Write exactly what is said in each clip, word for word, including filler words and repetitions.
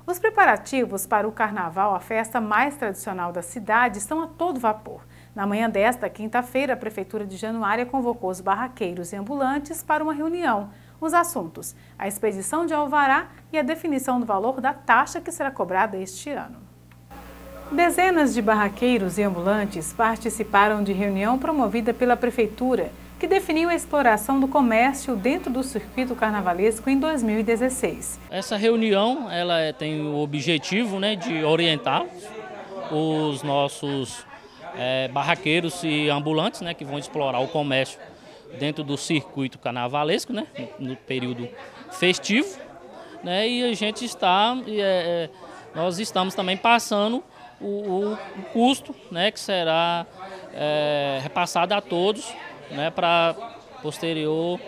Os preparativos para o Carnaval, a festa mais tradicional da cidade, estão a todo vapor. Na manhã desta quinta-feira, a Prefeitura de Januária convocou os barraqueiros e ambulantes para uma reunião. Os assuntos: a expedição de alvará e a definição do valor da taxa que será cobrada este ano. Dezenas de barraqueiros e ambulantes participaram de reunião promovida pela Prefeitura, que definiu a exploração do comércio dentro do circuito carnavalesco em dois mil e dezesseis. Essa reunião ela tem o objetivo, né, de orientar os nossos é, barraqueiros e ambulantes, né, que vão explorar o comércio dentro do circuito carnavalesco, né, no período festivo, né, e a gente está, é, nós estamos também passando o, o, o custo, né, que será é, repassado a todos, né, para posterior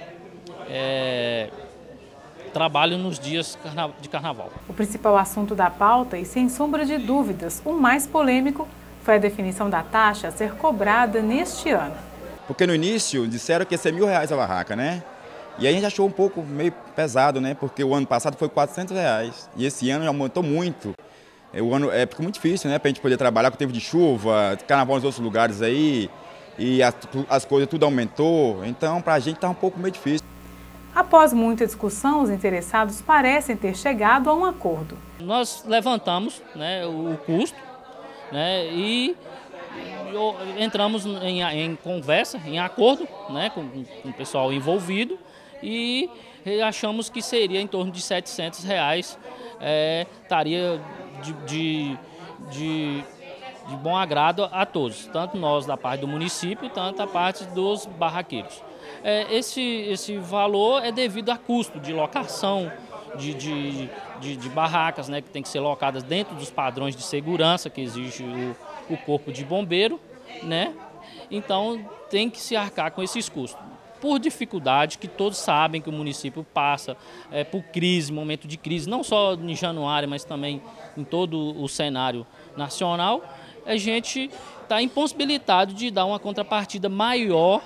é, trabalho nos dias de carnaval. O principal assunto da pauta, e sem sombra de dúvidas, o mais polêmico, foi a definição da taxa a ser cobrada neste ano. Porque no início disseram que ia ser mil reais a barraca, né? E aí a gente achou um pouco meio pesado, né? Porque o ano passado foi quatrocentos reais e esse ano já aumentou muito. O ano é ficou muito difícil, né? Para a gente poder trabalhar com o tempo de chuva, carnaval nos outros lugares aí. E as, as coisas tudo aumentou, então para a gente está um pouco meio difícil. Após muita discussão, os interessados parecem ter chegado a um acordo. Nós levantamos, né, o custo, né, e entramos em, em conversa, em acordo, né, com, com o pessoal envolvido e achamos que seria em torno de setecentos reais, é, estaria de... de, de de bom agrado a todos, tanto nós da parte do município, tanto a parte dos barraqueiros. É, esse, esse valor é devido a custo de locação de, de, de, de barracas, né, que tem que ser locadas dentro dos padrões de segurança que exige o, o corpo de bombeiro, né? Então tem que se arcar com esses custos. Por dificuldade que todos sabem que o município passa, é, por crise, momento de crise, não só em Januária, mas também em todo o cenário nacional, a gente está impossibilitado de dar uma contrapartida maior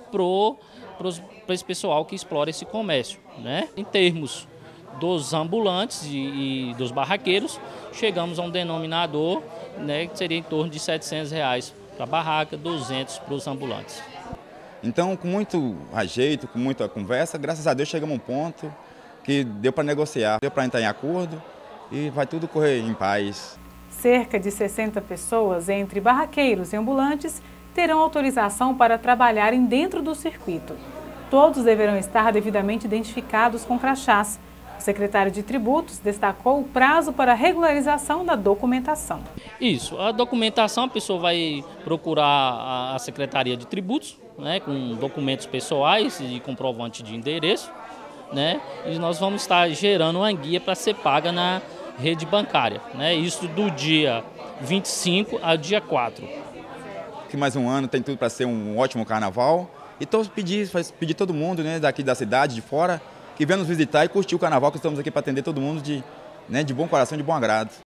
para esse pessoal que explora esse comércio, né? Em termos dos ambulantes e, e dos barraqueiros, chegamos a um denominador, né, que seria em torno de setecentos reais para a barraca, duzentos para os ambulantes. Então, com muito ajeito, com muita conversa, graças a Deus chegamos a um ponto que deu para negociar, deu para entrar em acordo e vai tudo correr em paz. Cerca de sessenta pessoas, entre barraqueiros e ambulantes, terão autorização para trabalharem dentro do circuito. Todos deverão estar devidamente identificados com crachás. O secretário de Tributos destacou o prazo para a regularização da documentação. Isso, a documentação a pessoa vai procurar a Secretaria de Tributos, né, com documentos pessoais e comprovante de endereço, né, e nós vamos estar gerando uma guia para ser paga na rede bancária, né? Isso do dia vinte e cinco ao dia quatro. Que mais um ano tem tudo para ser um ótimo carnaval. E todos pedir, pedir todo mundo, né, daqui da cidade, de fora, que venha nos visitar e curtir o carnaval, que estamos aqui para atender todo mundo de, né, de bom coração, de bom agrado.